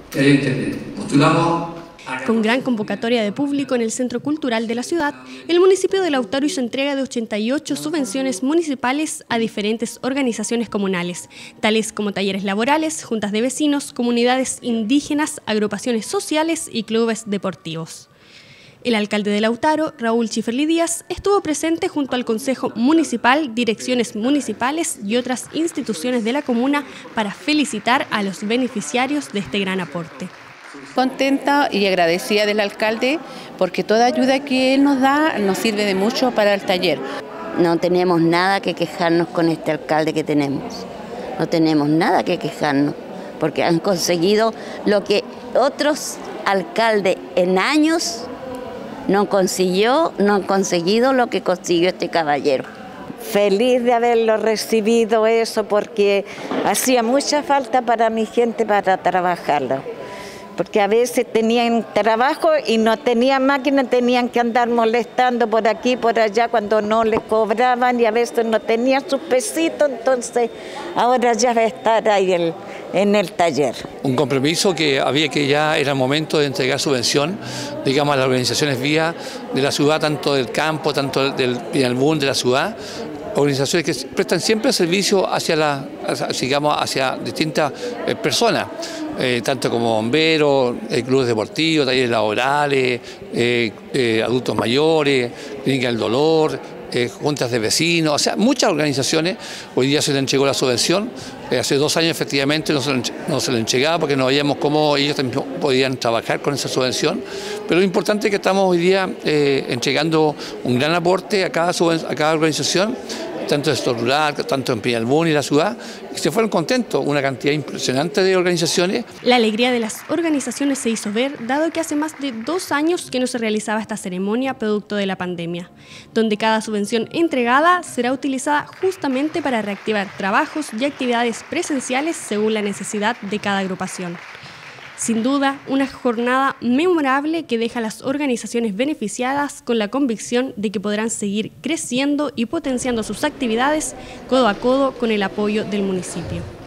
Postulamos. Con gran convocatoria de público en el Centro Cultural de la ciudad, el municipio de Lautaro hizo entrega de 88 subvenciones municipales a diferentes organizaciones comunales, tales como talleres laborales, juntas de vecinos, comunidades indígenas, agrupaciones sociales y clubes deportivos. El alcalde de Lautaro, Raúl Schifferly Díaz, estuvo presente junto al Consejo Municipal, direcciones municipales y otras instituciones de la comuna para felicitar a los beneficiarios de este gran aporte. Contenta y agradecida del alcalde porque toda ayuda que él nos da nos sirve de mucho para el taller. No tenemos nada que quejarnos con este alcalde que tenemos. No tenemos nada que quejarnos porque han conseguido lo que otros alcaldes en años no han conseguido lo que consiguió este caballero. Feliz de haberlo recibido eso porque hacía mucha falta para mi gente para trabajarlo. Porque a veces tenían trabajo y no tenían máquina, tenían que andar molestando por aquí, por allá, cuando no les cobraban y a veces no tenían sus pesitos, entonces ahora ya va a estar ahí en el taller. Un compromiso que había que ya era el momento de entregar subvención, digamos, a las organizaciones vía de la ciudad, tanto del campo, tanto del Pinalbún, de la ciudad, organizaciones que prestan siempre servicio hacia distintas personas. Tanto como bomberos, clubes deportivos, talleres laborales, adultos mayores, clínica del dolor, juntas de vecinos, o sea, muchas organizaciones. Hoy día se le entregó la subvención, hace 2 años efectivamente no se le entregaba porque no veíamos cómo ellos también podían trabajar con esa subvención, pero lo importante es que estamos hoy día entregando un gran aporte a cada organización, tanto de sector rural, tanto en Pinalbún y la ciudad, y se fueron contentos, una cantidad impresionante de organizaciones. La alegría de las organizaciones se hizo ver, dado que hace más de 2 años que no se realizaba esta ceremonia producto de la pandemia, donde cada subvención entregada será utilizada justamente para reactivar trabajos y actividades presenciales según la necesidad de cada agrupación. Sin duda, una jornada memorable que deja a las organizaciones beneficiadas con la convicción de que podrán seguir creciendo y potenciando sus actividades codo a codo con el apoyo del municipio.